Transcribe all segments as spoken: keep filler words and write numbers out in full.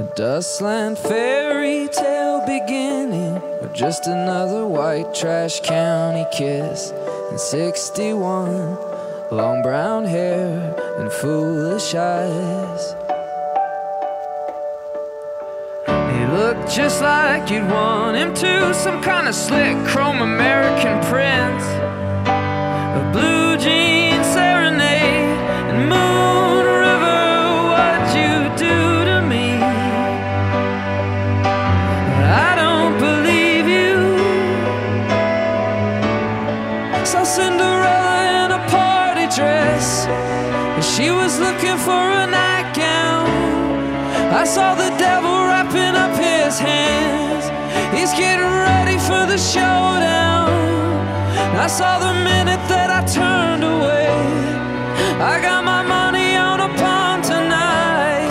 Dustland fairy tale beginning, or just another white trash county kiss. And sixty-one, long brown hair and foolish eyes. He looked just like you'd want him to, some kind of slick chrome American prince. A blue jean serenade and Moon River, what'd you do to me? I don't believe you. Saw Cinderella in a party dress, and she was looking for a nightgown. I saw the devil wrapping up his hands, he's getting ready for the showdown. I saw the minute that I turned away, I got my money on a pawn tonight.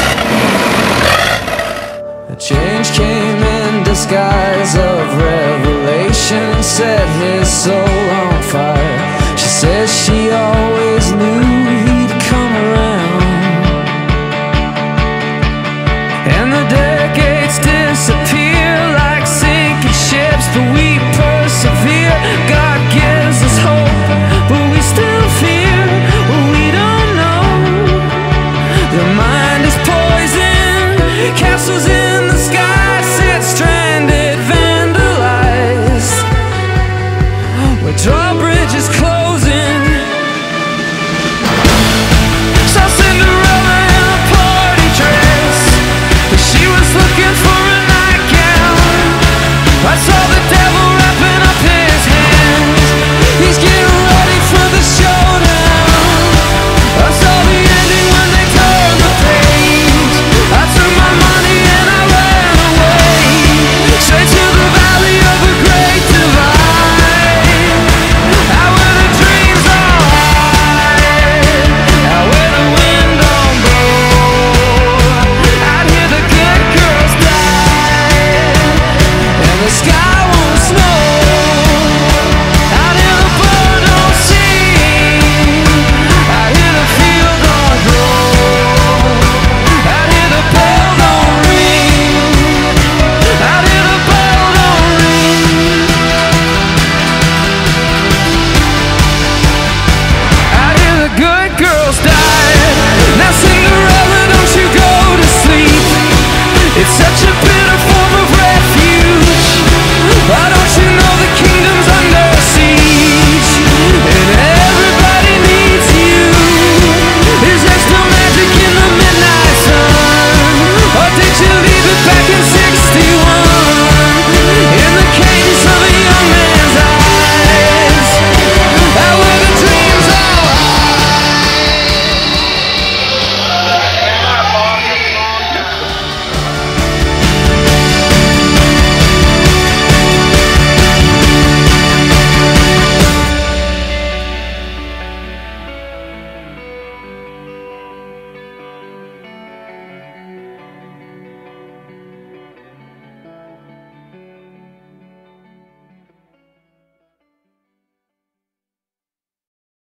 A change came in disguise of revelation, set his soul on fire. She says she always knew he'd come around. And the decades disappear like sinking ships, but we persevere. God gives us hope, but we still fear what we don't know. The mind is poison, castles in